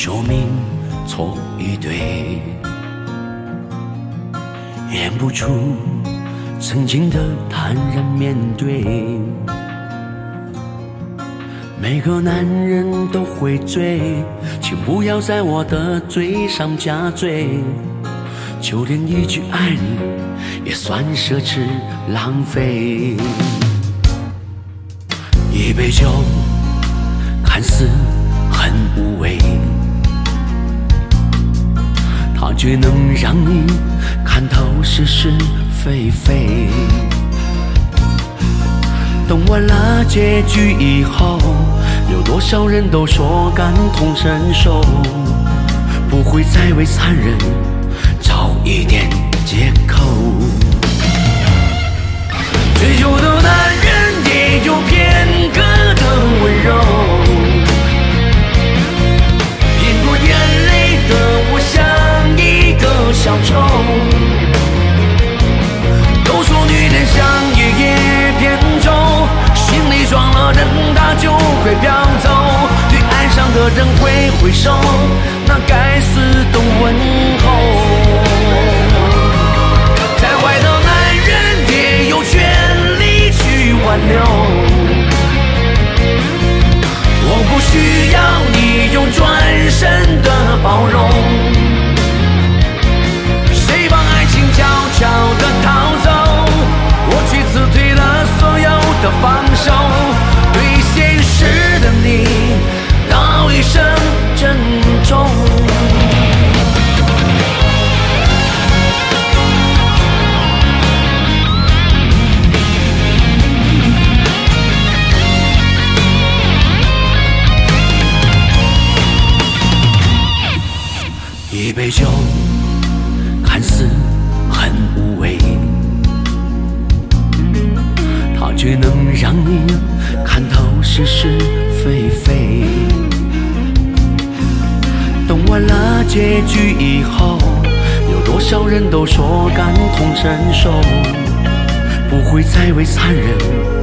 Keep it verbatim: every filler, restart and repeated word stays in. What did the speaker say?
说明错与对，演不出曾经的坦然面对。每个男人都会醉，请不要在我的嘴上加罪，就连一句爱你也算奢侈浪费。一杯酒看似很无味，它却能让你看透是是非非。等完了结局以后，有多少人都说感同身受，不会再为残忍找一点借口。醉酒的男人也有片刻的温柔，骗过眼泪的我像一个小丑。都说女人像夜夜扁舟，心里装了人她就会飘走，对爱上的人挥挥手，那该死的问候。再坏的男人也有权利去挽留，我不需要你用转身的包容。谁把爱情悄悄地逃走，我去辞退了所有的放手，对现实的你道一声珍重。一杯酒看似很无味，它却能让你看透是是非非。等完了结局以后，有多少人都说感同身受，不会再为残忍